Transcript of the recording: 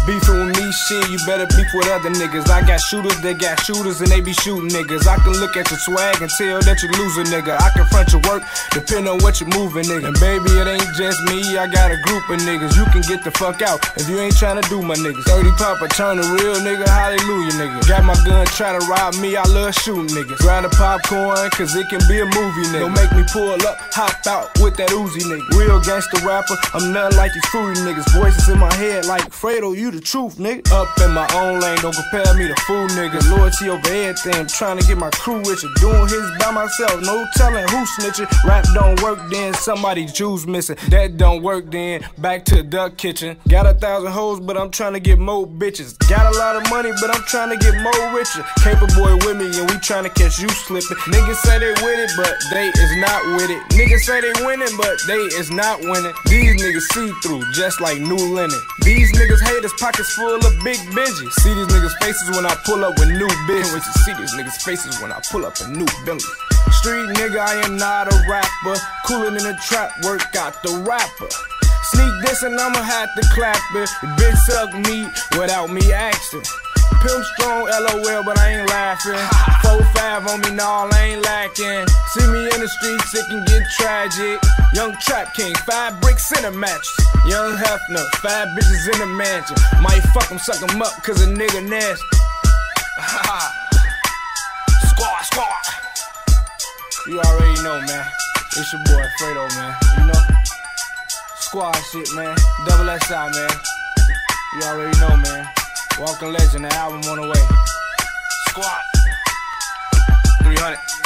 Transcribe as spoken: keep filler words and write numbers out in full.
Beefing with me, shit, you better beef with other niggas. I got shooters, they got shooters, and they be shooting niggas. I can look at your swag and tell that you lose a nigga. I can front your work, depend on what you're moving, nigga. And baby, it ain't just me, I got a group of niggas. You can get the fuck out if you ain't tryna do my niggas. thirty Papa turn a real nigga, hallelujah, nigga. Got my gun, try to rob me, I love shooting niggas. Grab the popcorn, cause it can be a movie, nigga. Don't make me pull up, hop out with that Oochie, nigga. Real gangster rapper, I'm nothing like these fruity niggas. Voices in my head like Fredo, you the truth, nigga. Up in my own lane, don't compare me to fool niggas. Loyalty over everything, I'm trying to get my crew richer. Doing his by myself, no telling who snitching. Rap don't work, then somebody's juice missing. That don't work, then back to the duck kitchen. Got a thousand hoes, but I'm trying to get more bitches. Got a lot of money, but I'm trying to get more richer. Caper boy with me, and we trying to catch you slipping. Niggas say they with it, but they is not with it. Niggas say they winning, but they is not winning. These niggas see through, just like new linen. These niggas haters pockets full of big Benji. See these niggas faces when I pull up with new bitches. Can't wait to see these niggas faces when I pull up a new Bentley. Street nigga, I am not a rapper. Coolin' in the trap, work out the rapper. Sneak this and I'ma have to clap it. The bitch suck me without me asking. Pimp strong, L O L, but I ain't laughing. four five on me, nah, I ain't lacking. See me in the streets, it can get tragic. Young Trap King, five bricks in a match. Young Hefner, five bitches in a mansion. Might fuck him, suck him up, cause a nigga nasty. Squad, squad. You already know, man. It's your boy, Fredo, man. You know? Squad shit, man. Double S I, man. You already know, man. Walking Legend, the album on the way. Squad. three hundred.